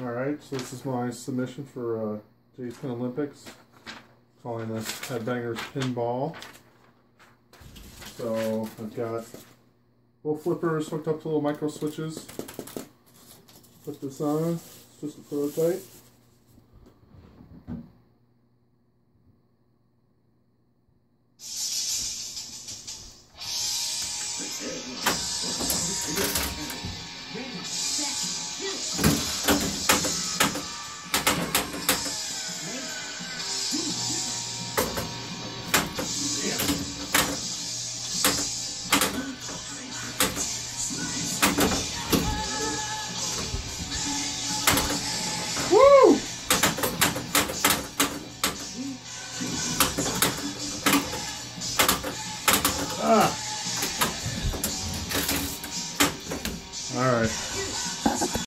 Alright, so this is my submission for Jay's Pin Olympics. Calling this Headbangers Pinball. So I've got little flippers hooked up to little micro switches. Put this on, it's just a prototype. Woo! Ah. All right.